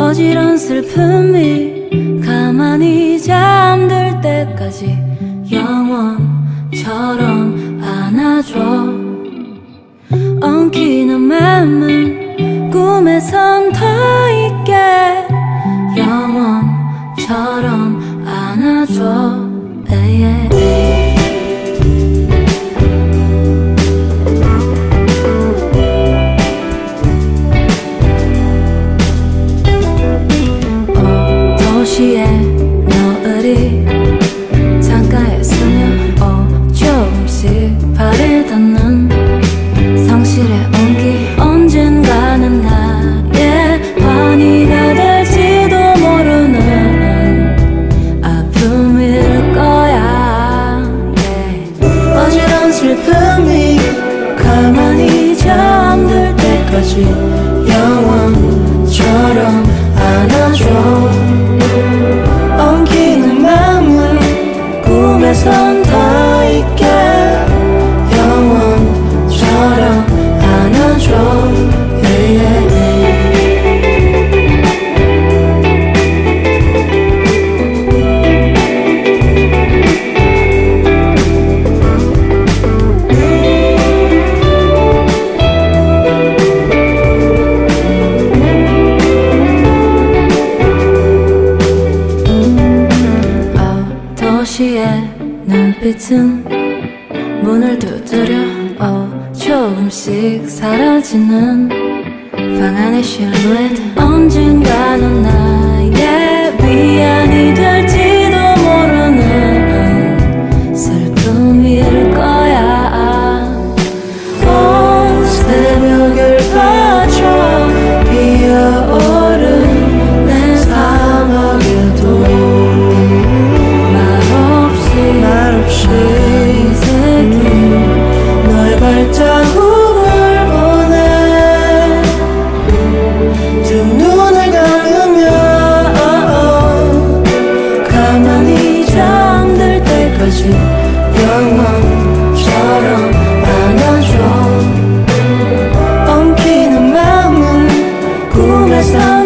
어지러운 슬픔이 가만히 잠들 때까지 영원처럼 안아줘. 엉키는 맘은 꿈에선 더 있게 영원처럼 안아줘. 도시의 노을이 창가에 스며 조금씩 발을 닿는 성실의 온기. 언젠가는 나의 환희가 될지도 모르는 아픔일 거야. 어지러운 슬픔이 가만히 잠들 때까지 영원처럼 안아줘. 엉키는 맘은 꿈에선 더 있게 영원처럼 안아줘. 도시의 눈빛은 문을 두드려 조금씩 사라지는 방 안의 실루엣. 언젠가는 나의 위안이 될지도 모르는 슬픔일 거야. 새벽을 바쳐 피어오른 내 사막에도 말없이 새긴 너의 발자국을 보내. 두 눈을 감으며 가만히 잠들 때까지 영원처럼 안아줘. 엉키는 맘은 꿈에서